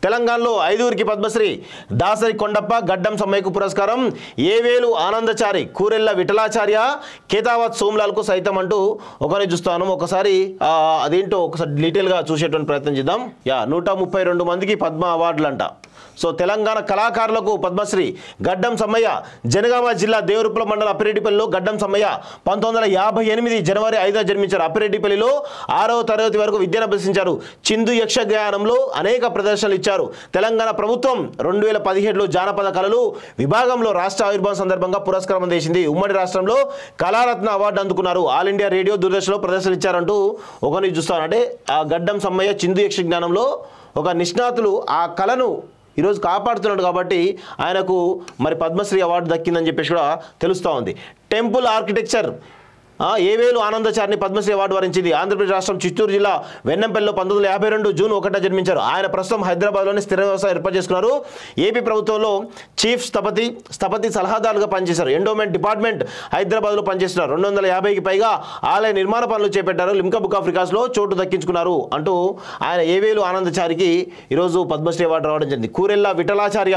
తెలంగాణలో 5గురికి పద్మశ్రీ దాసరి కొండప్ప గడ్డం సమ్మయ్యకు పురస్కారం ఏవేలు ఆనందచారి కూరెళ్ల విఠలాచార్య కేతావత్ సోమ్లాల్కు సైతం అంటూ ఒకరిని చూస్తాను ఒకసారి అదేంటో ఒకసారి డీటెయిల్గా చూసేటువంటి ప్రయత్నం చేద్దాం 132 మందికి పద్మ అవార్డులు అంట సో తెలంగాణ కళాకారులకు పద్మశ్రీ గడ్డం సమ్మయ్య జనగామ జిల్లా దేవరుప్పల మండల అప్పిరెడ్డిపల్లిలో గడ్డం సమ్మయ్య 1958 జనవరి 5న జన్మించారు అప్పిరెడ్డిపల్లిలో 6వ తరగతి వరకు విద్యను అభ్యసించారు చిందు యక్షగానంలో అనేక ప్రదర్శనలు ఇచ్చారు తెలంగాణ ప్రభుత్వం 2017లో జానపద కళలు విభాగంలో రాష్ట్ర ఆవిర్భావం సందర్భంగా పురస్కారం అందించింది ఉమ్మడి రాష్ట్రంలో కళారత్న అవార్డు అందుకున్నారు ఆల్ ఇండియా రేడియో దూరదర్శన్లో ప్రదర్శనలు ఇచ్చారంటూ ఒకరిని చూస్తాను అంటే ఆ గడ్డం సమ్మయ్య చిందు యక్షజ్ఞానంలో ఒక నిష్ణాతులు ఆ కళను ఈరోజు కాపాడుతున్నాడు కాబట్టి ఆయనకు మరి పద్మశ్రీ అవార్డు దక్కిందని చెప్పేసి కూడా తెలుస్తూ ఉంది టెంపుల్ ఆర్కిటెక్చర్ ఏవేలు ఆనందచారిని పద్మశ్రీ అవార్డు వరించింది ఆంధ్రప్రదేశ్ రాష్ట్రం చిత్తూరు జిల్లా వెన్నంపల్లిలో 1952 జూన్ 1న జన్మించారు ఆయన ప్రస్తుతం హైదరాబాద్లోని స్థిర వ్యవసాయం ఏర్పాటు చేసుకున్నారు ఏపీ ప్రభుత్వంలో చీఫ్ స్థపతి సలహాదారులుగా పనిచేశారు ఎండోమెంట్ డిపార్ట్మెంట్ హైదరాబాద్లో పనిచేస్తున్నారు 250కి పైగా ఆలయ నిర్మాణ పనులు చేపట్టారు లిమ్కా బుక్ ఆఫ్ రికార్డ్స్లో చోటు దక్కించుకున్నారు అంటూ ఆయన ఏవేలు ఆనందచారికి ఈరోజు పద్మశ్రీ అవార్డు రావడం జరిగింది కూరెళ్ల విఠలాచార్య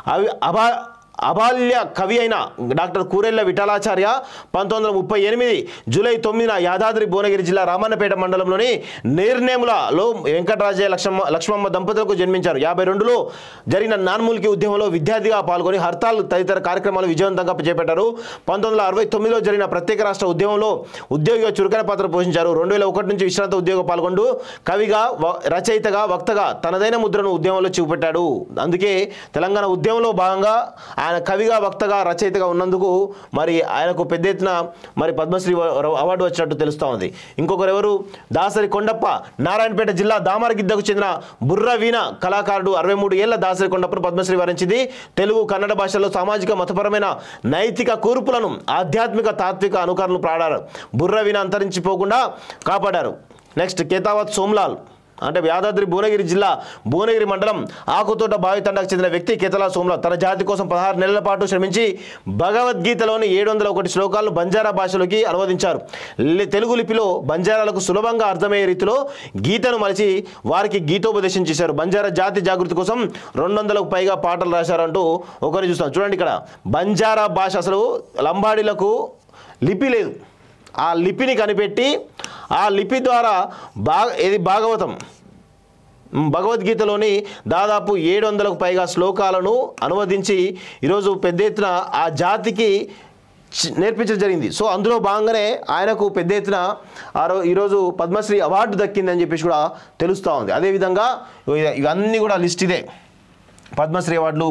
అబాల్య కవి అయిన డాక్టర్ కూరెళ్ల విఠలాచార్య 1938 జూలై 9న యాదాద్రి భువనగిరి జిల్లా రామన్నపేట మండలంలోని నేర్నేములలో వెంకటరాజయ్య లక్ష్మమ్మ దంపతులకు జన్మించారు 52లో జరిగిన నాన్మూలికి ఉద్యమంలో విద్యార్థిగా పాల్గొని హర్తాల్ తదితర కార్యక్రమాలు విజయవంతంగా చేపట్టారు 1969లో జరిగిన ప్రత్యేక రాష్ట్ర ఉద్యమంలో ఉద్యోగిగా చురుకైన పాత్ర పోషించారు 2001 నుంచి విశ్రాంత ఉద్యోగం పాల్గొంటూ కవిగా రచయితగా వక్తగా తనదైన ముద్రను ఉద్యమంలో చూపెట్టాడు అందుకే తెలంగాణ ఉద్యమంలో భాగంగా ఆయన కవిగా వక్తగా రచయితగా ఉన్నందుకు మరి ఆయనకు పెద్ద ఎత్తున మరి పద్మశ్రీ అవార్డు వచ్చినట్టు తెలుస్తూ ఉంది ఇంకొకరు ఎవరు దాసరి కొండప్ప నారాయణపేట జిల్లా దామరగిద్దకు చెందిన బుర్ర వీణ కళాకారుడు 63 ఏళ్ల దాసరి కొండప్పను పద్మశ్రీ వరించింది తెలుగు కన్నడ భాషల్లో సామాజిక మతపరమైన నైతిక కూర్పులను ఆధ్యాత్మిక తాత్విక అనుకరణలు ప్రాడారు బుర్ర వీణ అంతరించిపోకుండా కాపాడారు నెక్స్ట్ కేతావత్ సోమ్లాల్ అంటే యాదాద్రి భువనగిరి జిల్లా భువనగిరి మండలం ఆకుతోట బావితండకు చెందిన వ్యక్తి కేతలా సోమ్లాల్ తన జాతి కోసం 16 నెలల పాటు శ్రమించి భగవద్గీతలోని 701 శ్లోకాలను బంజారా భాషలోకి అనువదించారు తెలుగు లిపిలో బంజారాలకు సులభంగా అర్థమయ్యే రీతిలో గీతను మలిచి వారికి గీతోపదేశం చేశారు బంజారా జాతి జాగృతి కోసం 200కు పైగా పాటలు రాశారంటూ ఒకరిని చూస్తాం చూడండి ఇక్కడ బంజారా భాష అసలు లంబాడీలకు లిపి లేదు ఆ లిపిని కనిపెట్టి ఆ లిపి ద్వారా భాగవతం భగవద్గీతలోని దాదాపు 700కు పైగా శ్లోకాలను అనువదించి ఈరోజు పెద్ద ఎత్తున ఆ జాతికి నేర్పించడం జరిగింది సో అందులో భాగంగానే ఆయనకు పెద్ద ఎత్తున ఈరోజు పద్మశ్రీ అవార్డు దక్కిందని చెప్పేసి కూడా తెలుస్తూ ఉంది అదేవిధంగా ఇవన్నీ కూడా లిస్ట్ ఇదే పద్మశ్రీ అవార్డులు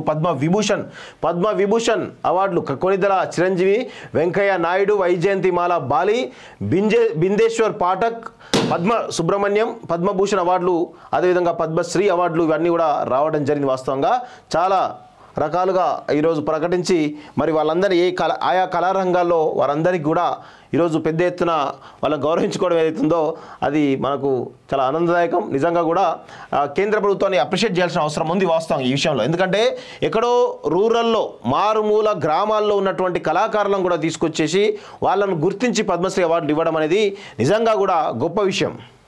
పద్మవిభూషణ్ అవార్డులు కొనిదెల చిరంజీవి వెంకయ్య నాయుడు వైజయంతిమాల బాలి బిందేశ్వర్ పాఠక్ పద్మ సుబ్రహ్మణ్యం పద్మభూషణ్ అవార్డులు అదేవిధంగా పద్మశ్రీ అవార్డులు ఇవన్నీ కూడా రావడం జరిగింది వాస్తవంగా చాలా రకాలుగా ఈరోజు ప్రకటించి మరి వాళ్ళందరూ ఆయా కళారంగాల్లో వారందరికీ కూడా ఈరోజు పెద్ద ఎత్తున వాళ్ళని గౌరవించుకోవడం ఏదైతుందో అది మనకు చాలా ఆనందదాయకం నిజంగా కూడా కేంద్ర ప్రభుత్వాన్ని అప్రిషియేట్ చేయాల్సిన అవసరం ఉంది వాస్తవం ఈ విషయంలో ఎందుకంటే ఎక్కడో రూరల్లో మారుమూల గ్రామాల్లో ఉన్నటువంటి కళాకారులను కూడా తీసుకొచ్చేసి వాళ్ళను గుర్తించి పద్మశ్రీ అవార్డులు ఇవ్వడం అనేది నిజంగా కూడా గొప్ప విషయం